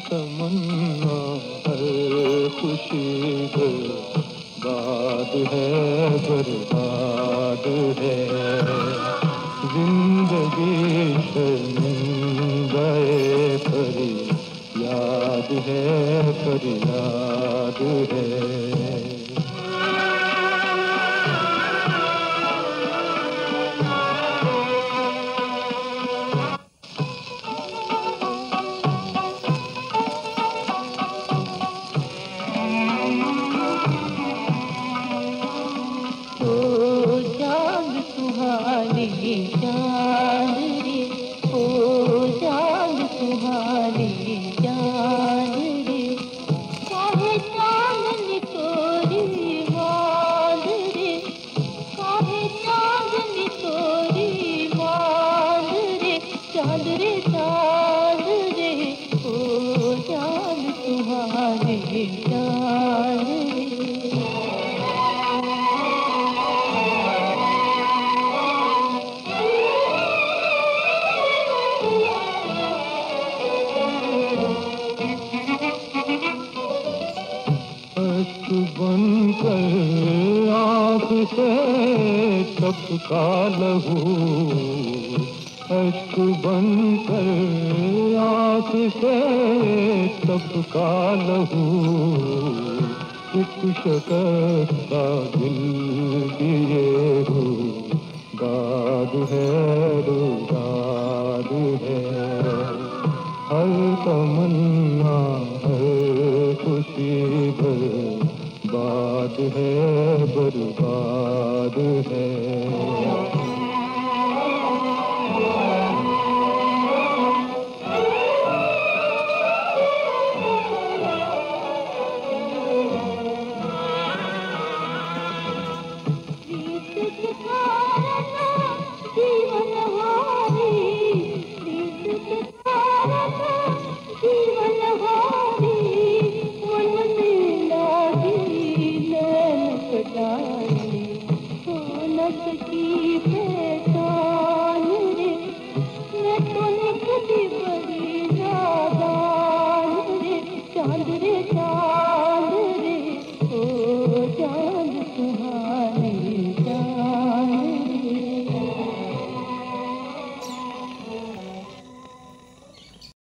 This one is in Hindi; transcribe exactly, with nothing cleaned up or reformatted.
तमन्ना हर खुशी बर्बाद है, बर्बाद है। जिंदगी शर्मिंदाए फरियाद है, फरियाद है। जान रे ओ जान तुम्हारी जान रे, काहे चांदनी तोरी मान रे, काहे चांदनी तोरी मान रे, चांद रे चांद रे ओ जान तुम्हारी जान रे। बनकर आँख से टपका लहू, अश्क बनकर आँख से टपका लहू, एक शकस्ता दिल की ये रुदाद है, रुदाद है। हर तमन्ना हर खुशी बर्बाद है, बर्बाद है।